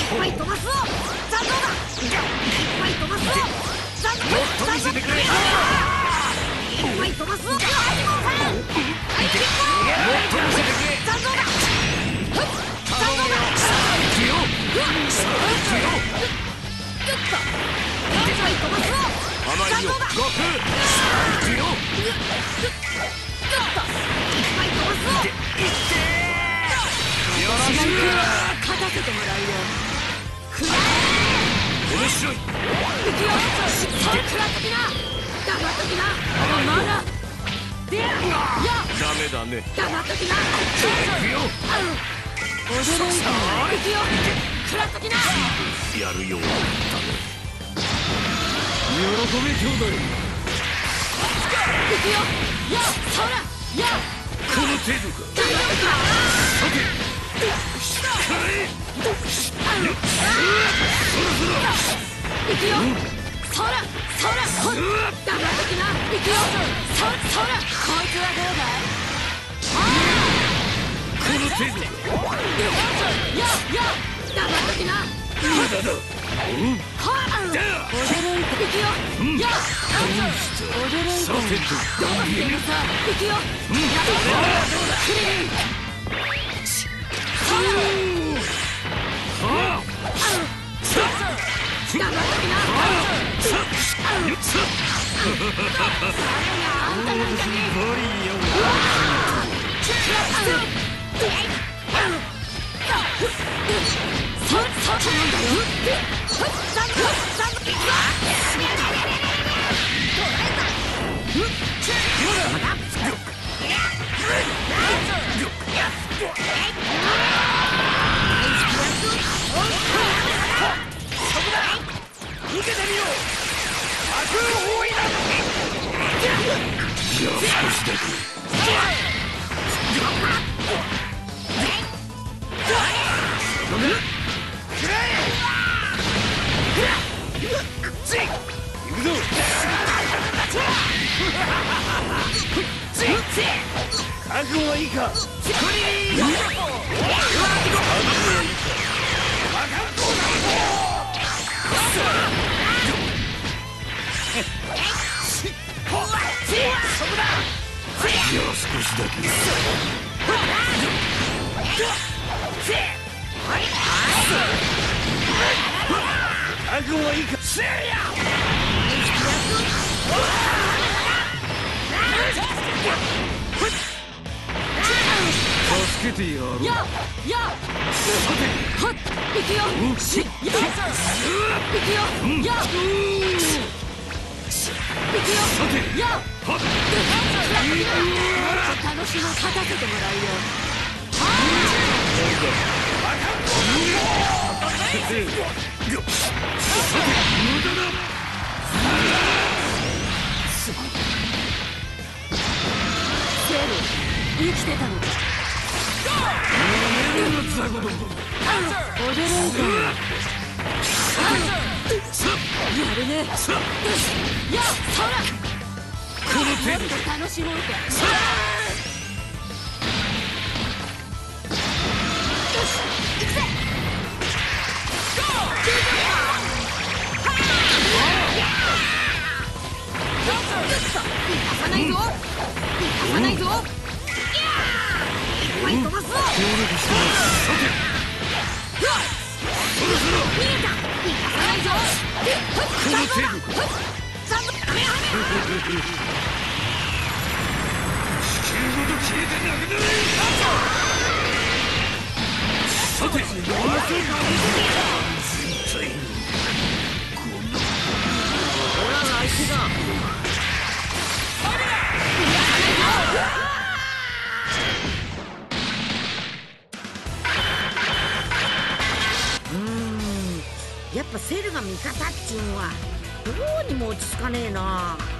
ぱい飛ばすぞ。残像だ。いっぱい飛ばすぞ。残像。もっと見せてくれ。いっぱい飛ばすぞ。もっと見せてくれ。残像だ。残像だ。さあ行くよ。さあ行くよ。グッと。いっぱい飛ばすぞ。残像だ。さあ行くよ。グッと。いっぱい飛ばすぞ。いってよろしく。勝たせてもらうよ。面白い。行くよ。そう食らっときな。黙っときな。まだでや。ダメだね。黙っときな。行くよ。踊れんか。行くよ。食らっときな。やるようだね。喜べ兄弟。行くよ。やそらやこの程度か。大丈夫か。さて行くよ。そらそらほっ黙っときな。行くよ。そらこいつはどうだい。この程度や黙っときな。無駄だ。踊れんか。行くよ。や踊れんか。さてとどう見えるさ。行くよ。クリリン黙っときな。あんたなんかね。受けてみよう。悪多いな。いや少しだけ。行くぞ。覚悟はいいか。覚悟はいいか。いや少しだけ。覚悟はいいか。助けてやろう。やさてはっ行くよ。しっ行くよ。や行くよ。さてやはっ楽しみを勝たせてもらうよ。無駄だ。セル生きてたのか。踊れんか。やるね。やそらこの程度楽しもうか。よし行くぜ。行かさないぞ。行かさないぞ。いっぱい飛ばすぞ。協力してます。さてそろそろ逃げた。行かさないぞ。この程度か。地球ごと消えてなくなれ。さて全体こんなほら相手だ。やっぱセルが味方っちゅうんはどうにも落ち着かねえな。